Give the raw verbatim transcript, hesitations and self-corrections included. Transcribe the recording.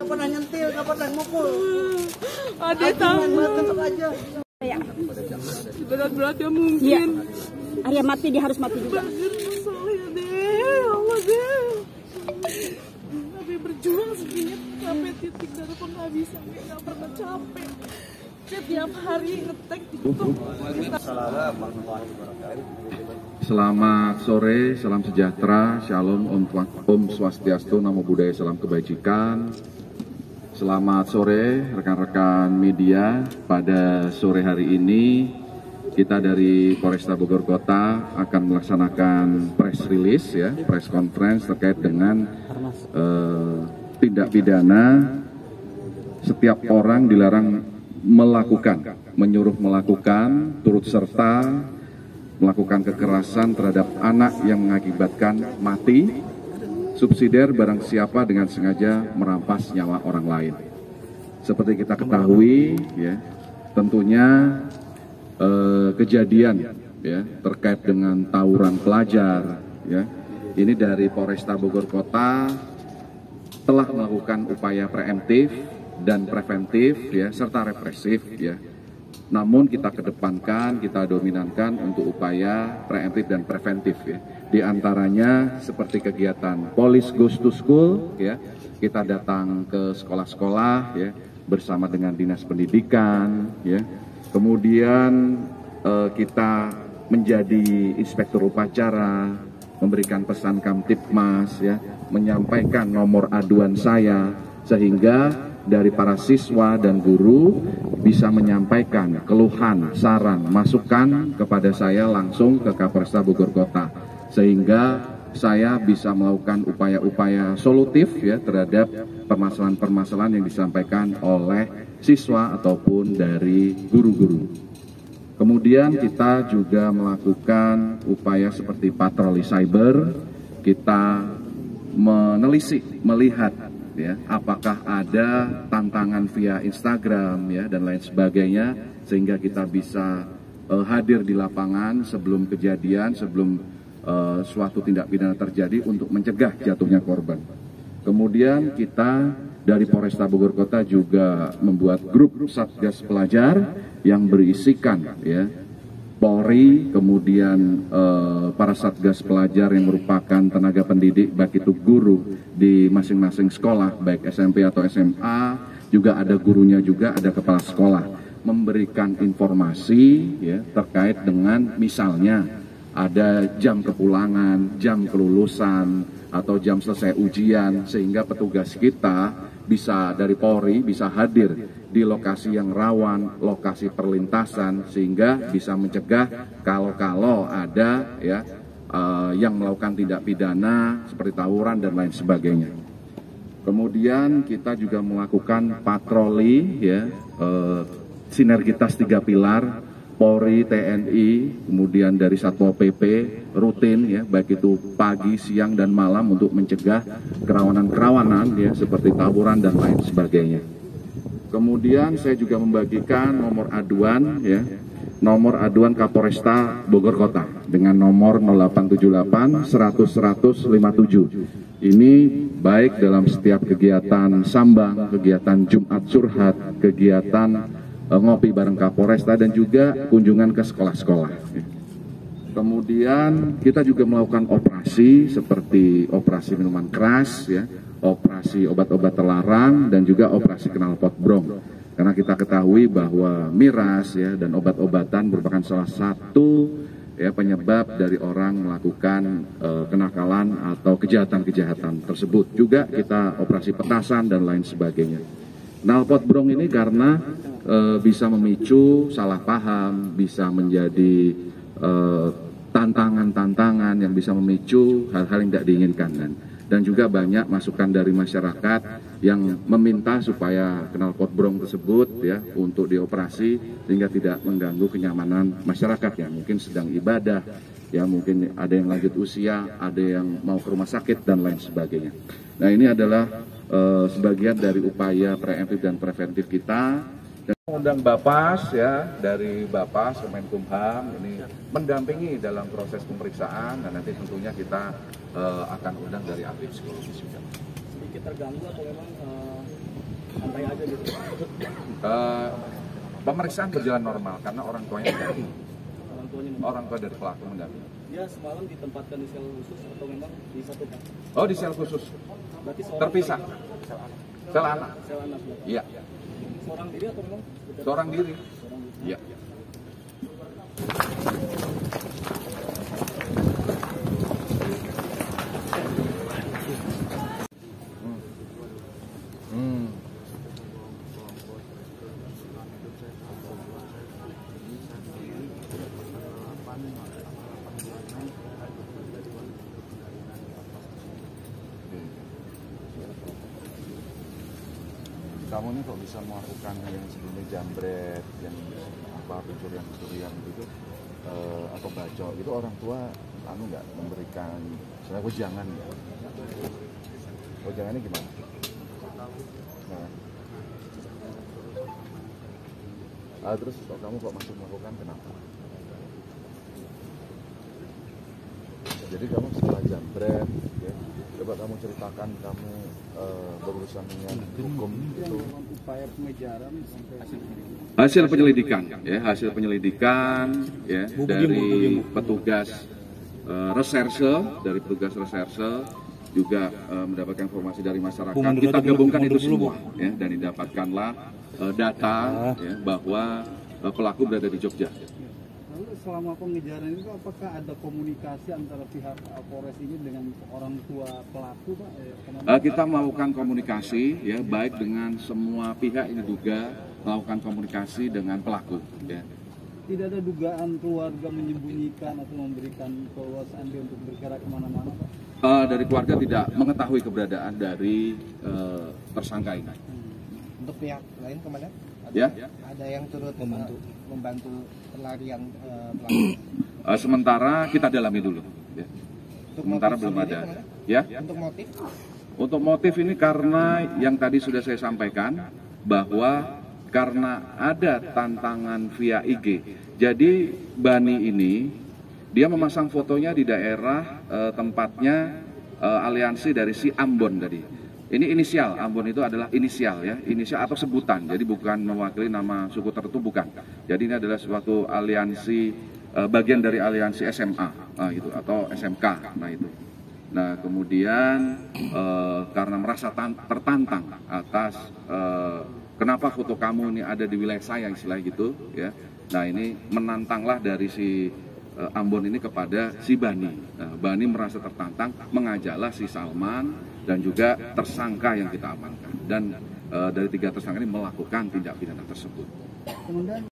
Nggak pernah nyentil, nggak pernah mukul. Ada tahu. Tetap aja. Ya. Berat-berat ya mungkin. Iya. Arya mati, dia harus mati juga. Soalnya deh, ya Allah deh. Tapi berjuang segini sampai titik darah penghabisan, nggak pernah capek. Setiap hari ngetek gitu. Selamat sore, salam sejahtera, shalom, om, om swastiastu, namo buddhaya, salam kebajikan. Selamat sore rekan-rekan media. Pada sore hari ini kita dari Polresta Bogor Kota akan melaksanakan press release ya, press conference terkait dengan uh, tindak pidana setiap orang dilarang melakukan, menyuruh melakukan, turut serta melakukan kekerasan terhadap anak yang mengakibatkan mati, subsidiar barang siapa dengan sengaja merampas nyawa orang lain. Seperti kita ketahui, ya, tentunya eh, kejadian ya terkait dengan tawuran pelajar, ya, ini dari Polresta Bogor Kota telah melakukan upaya preemptif dan preventif, ya, serta represif, ya. Namun kita kedepankan, kita dominankan untuk upaya preemptif dan preventif, ya. Di antaranya seperti kegiatan Police Goes to School, ya. Kita datang ke sekolah-sekolah, ya, bersama dengan dinas pendidikan, ya. Kemudian eh, kita menjadi inspektur upacara, memberikan pesan Kamtibmas, ya, menyampaikan nomor aduan saya sehingga dari para siswa dan guru bisa menyampaikan keluhan, saran, masukan kepada saya langsung ke Kapolresta Bogor Kota, sehingga saya bisa melakukan upaya-upaya solutif ya terhadap permasalahan-permasalahan yang disampaikan oleh siswa ataupun dari guru-guru. Kemudian kita juga melakukan upaya seperti patroli cyber, kita menelisik, melihat ya, apakah ada tantangan via Instagram ya dan lain sebagainya, sehingga kita bisa uh, hadir di lapangan sebelum kejadian, sebelum uh, suatu tindak pidana terjadi untuk mencegah jatuhnya korban. Kemudian kita dari Polresta Bogor Kota juga membuat grup Satgas Pelajar yang berisikan ya Polri, kemudian eh, para satgas pelajar yang merupakan tenaga pendidik, baik itu guru di masing-masing sekolah, baik S M P atau S M A, juga ada gurunya juga, ada kepala sekolah, memberikan informasi ya, terkait dengan misalnya ada jam kepulangan, jam kelulusan, atau jam selesai ujian, sehingga petugas kita bisa dari Polri bisa hadir di lokasi yang rawan, lokasi perlintasan, sehingga bisa mencegah kalau-kalau ada ya uh, yang melakukan tindak pidana seperti tawuran dan lain sebagainya. Kemudian kita juga melakukan patroli ya uh, sinergitas tiga pilar Polri, T N I, kemudian dari Satpol P P rutin ya, baik itu pagi, siang dan malam untuk mencegah kerawanan-kerawanan ya seperti tawuran dan lain sebagainya. Kemudian saya juga membagikan nomor aduan ya, nomor aduan Kapolresta Bogor Kota dengan nomor nol delapan tujuh delapan seratus seratus lima tujuh. Ini baik dalam setiap kegiatan sambang, kegiatan Jumat curhat, kegiatan uh, ngopi bareng Kapolresta dan juga kunjungan ke sekolah-sekolah. Ya. Kemudian kita juga melakukan operasi seperti operasi minuman keras ya, operasi obat-obat terlarang, dan juga operasi knalpot brong. Karena kita ketahui bahwa miras ya dan obat-obatan merupakan salah satu ya penyebab dari orang melakukan uh, kenakalan atau kejahatan-kejahatan tersebut. Juga kita operasi petasan dan lain sebagainya. Knalpot brong ini karena uh, bisa memicu salah paham, bisa menjadi tantangan-tantangan uh, yang bisa memicu hal-hal yang tidak diinginkan kan. Dan juga banyak masukan dari masyarakat yang meminta supaya knalpot brong tersebut ya untuk dioperasi sehingga tidak mengganggu kenyamanan masyarakat yang mungkin sedang ibadah, ya mungkin ada yang lanjut usia, ada yang mau ke rumah sakit dan lain sebagainya. Nah, ini adalah uh, sebagian dari upaya preemptif dan preventif kita. Dan undang Bapas ya dari Bapas Kemenkumham ini mendampingi dalam proses pemeriksaan, dan nanti tentunya kita uh, akan undang dari ahli psikologis juga. Sedikit terganggu atau memang uh, Uh, pemeriksaan berjalan normal karena orang tuanya mendampingi. Orang tuanya Orang tua dari pelaku mendampingi. dia semalam ditempatkan di sel khusus atau memang disatukan? Oh, di sel khusus. Berarti seorang Terpisah. Sel anak. sel anak. Iya. Seorang diri atau memang? Seorang diri. Seorang diri. Iya. Hmm. Kamu nih kok bisa melakukan yang sebelumnya jambret, yang apa pencurian-pencurian gitu, eh, atau bacok itu orang tua anu nggak memberikan, misalnya wejangan nggak? Wejangannya gimana? Nah. Ah, terus kok kamu kok masih melakukan, kenapa? Jadi kamu setelah jambret, ya, coba kamu ceritakan kamu uh, berurusan dengan hukum itu. Upaya pengejaran sampai Hasil penyelidikan, ya, hasil penyelidikan, ya, dari petugas uh, reserse, dari petugas reserse juga uh, mendapatkan informasi dari masyarakat. Kita gabungkan itu semua, ya, dan didapatkanlah uh, data, ya, bahwa uh, pelaku berada di Jogja. Lalu selama pengejaran itu apakah ada komunikasi antara pihak Polres ini dengan orang tua pelaku, Pak? Eh, Uh, kita melakukan komunikasi, ya, baik dengan semua pihak ini juga melakukan komunikasi dengan pelaku. Ya. Tidak ada dugaan keluarga menyembunyikan atau memberikan keleluasaan dia untuk bergerak kemana-mana, Pak? Uh, dari keluarga tidak mengetahui keberadaan dari uh, tersangka ini. Untuk pihak lain kemana? Ada, Ya. ada yang turut membantu membantu pelarian uh, pelaku. Uh, sementara kita dalami dulu. Ya. Untuk Sementara motif belum sendiri ada. kemana? Ya. Untuk motif? Untuk motif ini karena yang tadi sudah saya sampaikan bahwa karena ada tantangan via I G. Jadi Bani ini dia memasang fotonya di daerah eh, tempatnya eh, aliansi dari si Ambon tadi. Ini inisial, Ambon itu adalah inisial, ya, inisial atau sebutan. Jadi bukan mewakili nama suku tertentu, bukan. Jadi ini adalah suatu aliansi, eh, bagian dari aliansi S M A, nah, gitu, atau S M K, nah itu. Nah, kemudian eh, karena merasa tertantang atas eh, kenapa foto kamu ini ada di wilayah saya, istilah gitu, ya. Nah, ini menantanglah dari si eh, Ambon ini kepada si Bani. Nah, Bani merasa tertantang, mengajaklah si Salman dan juga tersangka yang kita amankan. Dan eh, dari tiga tersangka ini melakukan tindak pidana tersebut. Kemudian